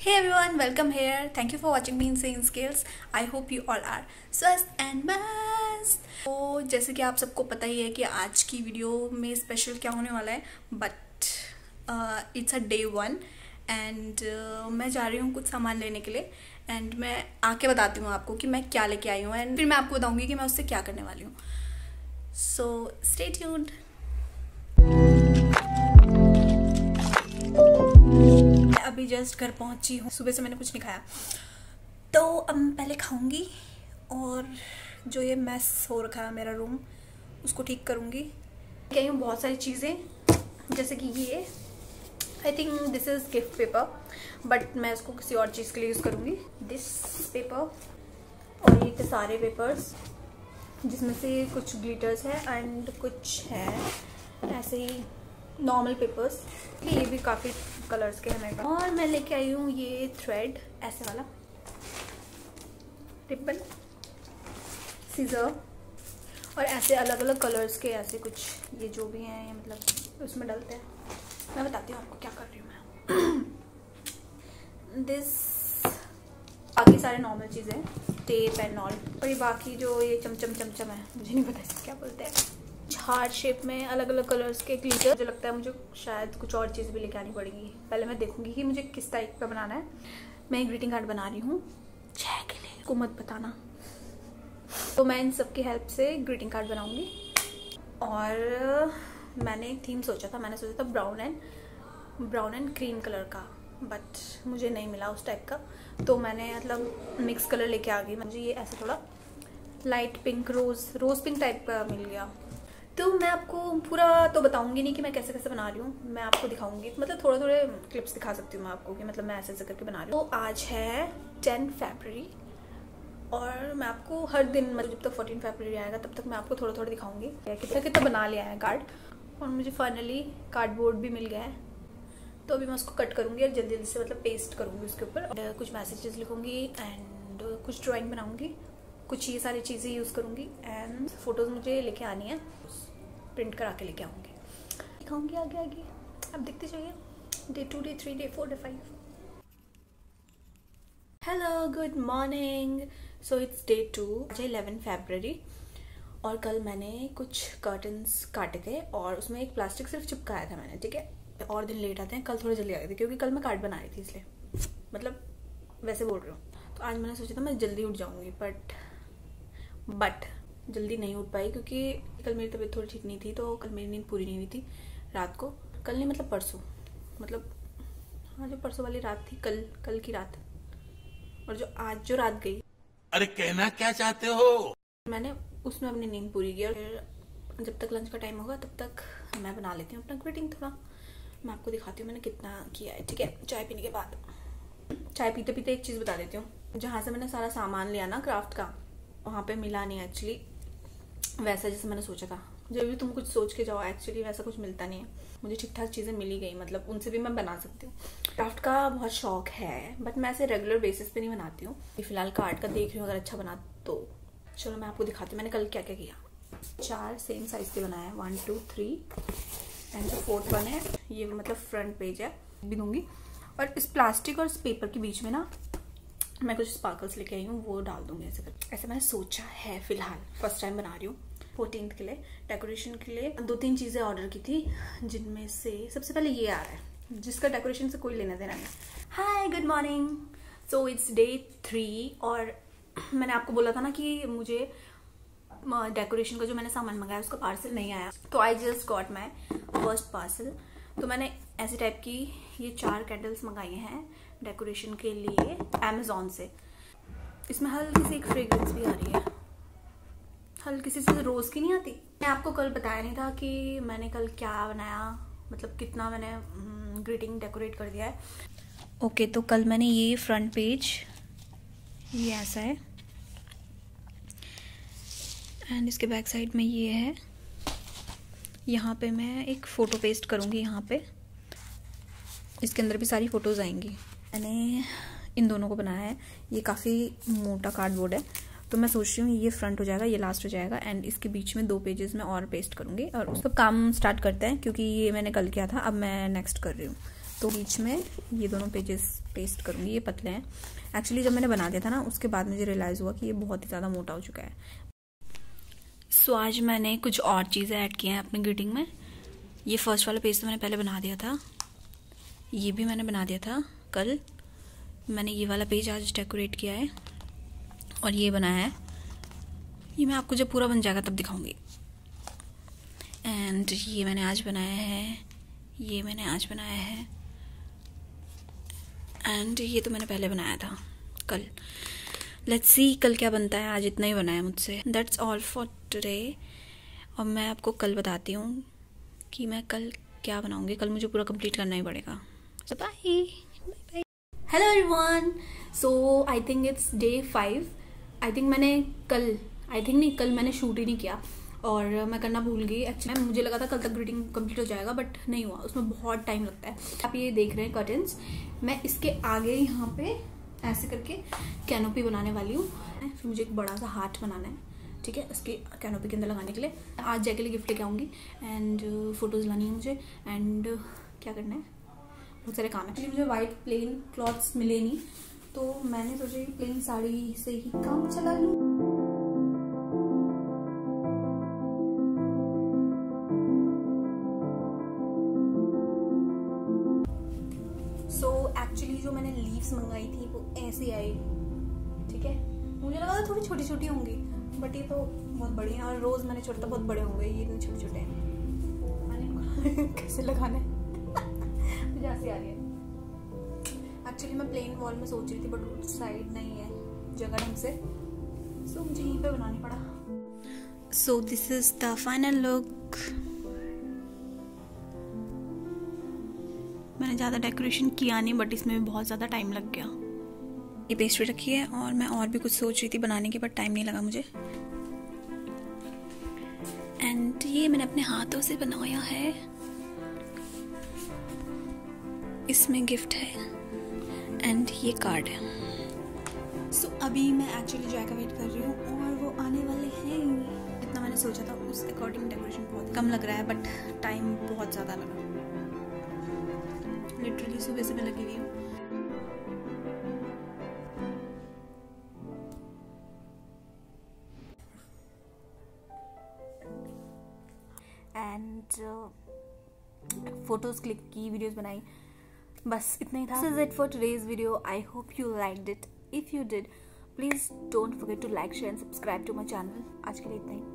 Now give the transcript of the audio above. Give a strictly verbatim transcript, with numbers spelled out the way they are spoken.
Hey everyone, welcome here. Thank you for watching me in Singing Skills. I hope you all are स्वस्थ and mast. तो जैसे कि आप सबको पता ही है कि आज की वीडियो में स्पेशल क्या होने वाला है, but it's a day one and मैं जा रही हूँ कुछ सामान लेने के लिए एंड मैं आके बताती हूँ आपको कि मैं क्या लेके आई हूँ एंड फिर मैं आपको बताऊँगी कि मैं उससे क्या करने वाली हूँ. So stay tuned. अभी जस्ट घर पहुंची हूँ. सुबह से मैंने कुछ नहीं खाया तो अब मैं पहले खाऊंगी और जो ये मैस हो रखा है मेरा रूम उसको ठीक करूंगी. क्या हूँ बहुत सारी चीज़ें जैसे कि ये I think this is gift paper but मैं इसको किसी और चीज़ के लिए यूज़ करूँगी. दिस पेपर और ये थे सारे पेपर्स जिसमें से कुछ ग्लिटर्स है एंड कुछ है ऐसे ही नॉर्मल पेपर्स. ये भी काफ़ी कलर्स के हैं मेरे पास. और मैं लेके आई हूँ ये थ्रेड ऐसे वाला, रिबन, सीजर और ऐसे अलग अलग कलर्स के ऐसे कुछ ये जो भी हैं ये मतलब उसमें डलते हैं. मैं बताती हूँ आपको क्या कर रही हूँ मैं. दिस बाकी सारे नॉर्मल चीज़ें, टेप एंड ऑल. और ये बाकी जो ये चमचम चमचम है मुझे नहीं पता इसको क्या बोलते हैं. हार्ट शेप में अलग अलग कलर्स के ग्लिटर. मुझे लगता है मुझे शायद कुछ और चीज़ भी लेके आनी पड़ेगी. पहले मैं देखूंगी कि मुझे किस टाइप का बनाना है. मैं एक ग्रीटिंग कार्ड बना रही हूँ छः के लिए, को मत बताना. तो मैं इन सब की हेल्प से ग्रीटिंग कार्ड बनाऊंगी. और मैंने एक थीम सोचा था. मैंने सोचा था brown and brown and cream colour का बट मुझे नहीं मिला उस टाइप का तो मैंने मतलब मिक्स कलर लेके आ गई. मुझे ये ऐसे थोड़ा light pink rose rose pink type का मिल गया. तो मैं आपको पूरा तो बताऊंगी नहीं कि मैं कैसे कैसे बना रही हूँ. मैं आपको दिखाऊंगी मतलब थोड़े थोड़े क्लिप्स दिखा सकती हूँ मैं आपको कि मतलब मैं ऐसे ऐसे करके बना रही हूँ. तो आज है टेन फरवरी और मैं आपको हर दिन मतलब जब तक फोर्टीन फरवरी आएगा तब तक मैं आपको थोड़ा थोड़ा दिखाऊंगी कितना कितना बना लिया है कार्ड. और मुझे फाइनली कार्डबोर्ड भी मिल गया है तो अभी मैं उसको कट करूँगी और जल्दी जल्दी से मतलब पेस्ट करूँगी उसके ऊपर. कुछ मैसेजेस लिखूँगी एंड कुछ ड्राइंग बनाऊँगी. कुछ ये सारी चीज़ें यूज़ करूँगी एंड फोटोज़ मुझे लेके आनी है, प्रिंट करा के लेके आऊँगी. दिखाऊँगी आगे आगे, अब देखते जाइए. Day two, day three, day four, day five. Hello, good morning. So it's day two. आज है इलेवन फरवरी और कल मैंने कुछ कर्टन्स काटे थे और उसमें एक प्लास्टिक सिर्फ चिपकाया था मैंने. ठीक है, और दिन लेट आते हैं. कल थोड़े जल्दी आ गए थे क्योंकि कल मैं कार्ड बना रही थी इसलिए मतलब वैसे बोल रही हूँ. तो आज मैंने सोचा था मैं जल्दी उठ जाऊँगी बट बट जल्दी नहीं उठ पाई क्योंकि कल मेरी तबीयत थोड़ी ठीक नहीं थी तो कल मेरी नींद पूरी नहीं हुई थी रात को. कल नहीं मतलब परसों, मतलब हाँ जो परसों वाली रात थी, कल कल की रात. और जो आज जो रात गई, अरे कहना क्या चाहते हो, मैंने उसमें अपनी नींद पूरी की. और फिर जब तक लंच का टाइम होगा तब तक मैं बना लेती हूँ अपना ग्रीटिंग. थोड़ा मैं आपको दिखाती हूँ मैंने कितना किया है. ठीक है, चाय पीने के बाद. चाय पीते पीते एक चीज़ बता देती हूँ. जहाँ से मैंने सारा सामान लिया ना क्राफ्ट का, वहाँ पे मिला नहीं एक्चुअली वैसा जैसे मैंने सोचा था. जब भी तुम कुछ सोच के जाओ एक्चुअली वैसा कुछ मिलता नहीं है. मुझे ठीक ठाक चीज़ें मिली गई, मतलब उनसे भी मैं बना सकती हूँ. क्राफ्ट का बहुत शौक है बट मैं ऐसे रेगुलर बेसिस पे नहीं बनाती हूँ. फिलहाल कार्ड का देख रही हूँ, अगर अच्छा बना तो चलो मैं आपको दिखाती हूँ मैंने कल क्या क्या किया. चार सेम साइज के बनाए हैं, वन टू थ्री एंड जो फोर्थ वन है ये मतलब फ्रंट पेज है भी दूंगी. और इस प्लास्टिक और इस पेपर के बीच में ना मैं कुछ स्पार्कल्स लेके आई हूँ वो डाल दूंगी ऐसे करके. ऐसे मैंने सोचा है. फिलहाल फर्स्ट टाइम बना रही हूँ. फोर्टीन्थ के लिए डेकोरेशन के लिए दो तीन चीज़ें ऑर्डर की थी जिनमें से सबसे पहले ये आ रहा है जिसका डेकोरेशन से कोई लेना देना नहीं. Hi, good morning. So it's day three और मैंने आपको बोला था ना कि मुझे डेकोरेशन का जो मैंने सामान मंगाया उसका पार्सल नहीं आया. तो I just got my first parcel. तो मैंने ऐसी टाइप की ये चार कैंडल्स मंगाई हैं डेकोरेशन के लिए अमेजोन से. इसमें हल्की सी एक फ्रेग्रेंस भी आ रही है, हल्की सी से रोज की नहीं आती. मैं आपको कल बताया नहीं था कि मैंने कल क्या बनाया, मतलब कितना मैंने ग्रीटिंग डेकोरेट कर दिया है. ओके okay, तो कल मैंने ये फ्रंट पेज ये ऐसा है एंड इसके बैक साइड में ये है. यहाँ पे मैं एक फ़ोटो पेस्ट करूँगी. यहाँ पे इसके अंदर भी सारी फ़ोटोज़ आएंगी. मैंने इन दोनों को बनाया है. ये काफ़ी मोटा कार्डबोर्ड है तो मैं सोच रही हूँ ये फ्रंट हो जाएगा, ये लास्ट हो जाएगा एंड इसके बीच में दो पेजेस में और पेस्ट करूँगी. और उसका काम स्टार्ट करते हैं क्योंकि ये मैंने कल किया था, अब मैं नेक्स्ट कर रही हूँ. तो बीच में ये दोनों पेजेस पेस्ट करूँगी। ये पतले हैं एक्चुअली, जब मैंने बना दिया था ना उसके बाद मुझे रियलाइज़ हुआ कि ये बहुत ही ज़्यादा मोटा हो चुका है। सो so, आज मैंने कुछ और चीज़ें ऐड की हैं अपनी ग्रीटिंग में। ये फर्स्ट वाला पेज तो मैंने पहले बना दिया था, ये भी मैंने बना दिया था कल। मैंने ये वाला पेज आज डेकोरेट किया है और ये बनाया है, ये मैं आपको जब पूरा बन जाएगा तब दिखाऊंगी। एंड ये मैंने आज बनाया है, ये मैंने आज बनाया है, एंड ये तो मैंने पहले बनाया था कल। लेट्स सी कल क्या बनता है। आज इतना ही बनाया मुझसे। That's all for today. और मैं आपको कल बताती हूँ कि मैं कल क्या बनाऊंगी। कल मुझे पूरा कंप्लीट करना ही पड़ेगा। So bye bye. Hello everyone, so I think it's day five. I think मैंने कल आई थिंक नहीं कल मैंने शूट ही नहीं किया और मैं करना भूल गई। एक्चुअली मुझे लगा था कल तक ग्रीटिंग कंप्लीट हो जाएगा, बट नहीं हुआ, उसमें बहुत टाइम लगता है। आप ये देख रहे हैं कर्टन्स, मैं इसके आगे यहाँ पे ऐसे करके कैनोपी बनाने वाली हूँ। फिर मुझे एक बड़ा सा हार्ट बनाना है, ठीक है, इसके कैनोपी के अंदर लगाने के लिए। आज जय के लिए गिफ्ट लेके आऊँगी एंड फोटोज़ लानी है मुझे एंड क्या करना है, बहुत सारे काम है। एक्चुअली मुझे वाइट प्लेन क्लॉथ्स मिले नहीं, तो मैंने सोचा प्लेन साड़ी से ही काम चला लूँ। सो एक्चुअली जो मैंने लीव्स मंगाई थी वो ऐसे आई, ठीक है। मुझे लगा था थोड़ी छोटी छोटी होंगी, बट ये तो बहुत बड़ी हैं। और रोज मैंने छोटा बहुत बड़े होंगे, ये इतने छोटे छोटे हैं। मैंने कैसे लगाना है मुझे हंसी आ रही है। एक्चुअली मैं प्लेन वॉल में सोच रही थी, बट उस साइड नहीं है जगह ढंग से, सो so, मुझे यहीं पे बनानी पड़ा। So this is the final look. मैंने ज़्यादा डेकोरेशन किया नहीं, बट इसमें भी बहुत ज़्यादा टाइम लग गया। ये पेस्ट्री रखी है और मैं और भी कुछ सोच रही थी बनाने की, बट टाइम नहीं लगा मुझे। एंड ये मैंने अपने हाथों से बनाया है, इसमें गिफ्ट है एंड ये कार्ड है। सो so, अभी मैं एक्चुअली जय का वेट कर रही हूँ और वो आने वाले हैं। इतना मैंने सोचा था उस अकॉर्डिंग डेकोरेशन बहुत कम लग रहा है, बट टाइम बहुत ज़्यादा लगा। लिटरली सुबह से मैं लगी हुई हूँ। एंड फोटोज क्लिक की, वीडियोस बनाई, बस इतना ही था। This is it for today's video. I hope you liked it. If you did, please don't forget to like, share and subscribe to my channel. आज के लिए इतना ही।